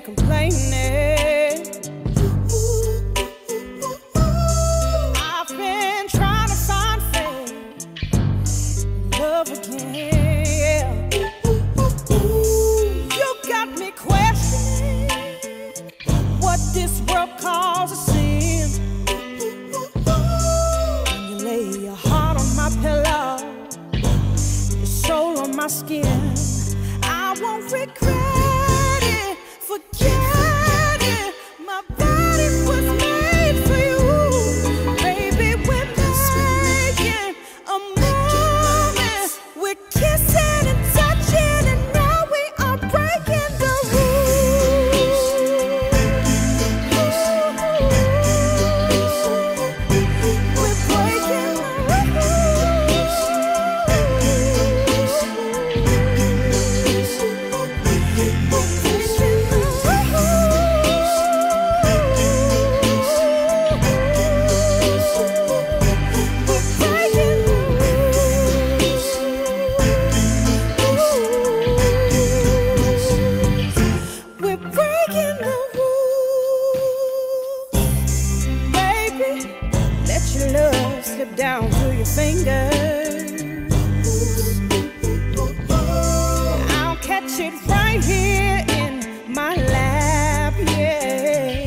complaining. I've been trying to find faith, love again. You got me questioning what this world calls a sin. When you lay your heart on my pillow, your soul on my skin, I won't regret it, forget it. My body was made for you, baby. We're making a moment. We're kissing and touching, and now we are breaking the rules. We're breaking the rules. Slip down through your fingers. I'll catch it right here in my lap, yeah.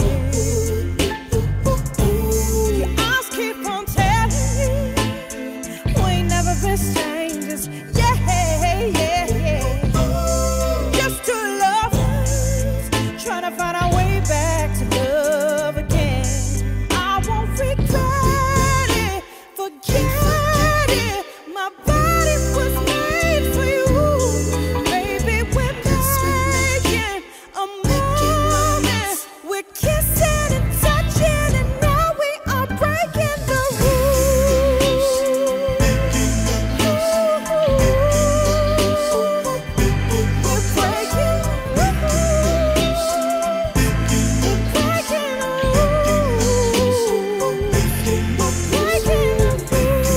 Your eyes keep on telling you we ain't never been strangers, yeah, yeah, yeah. Just two lovers trying to find our way back to love again. I won't regret, forget it. My body was made for you, baby. We're making a moment. We're kissing and touching, and now we are breaking the rules. We're breaking the rules. We're breaking the rules. We're breaking the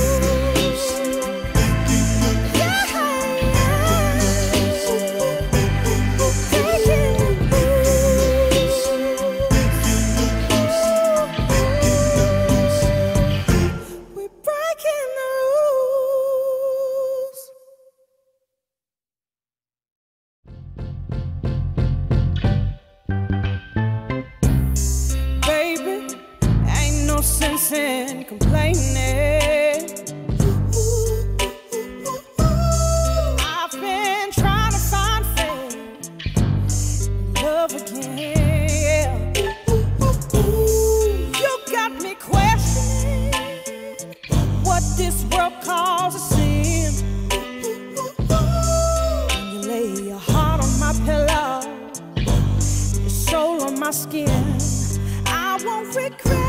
sense in complaining. I've been trying to find faith, love again. You got me questioning what this world calls a sin. When you lay your heart on my pillow, your soul on my skin, I won't regret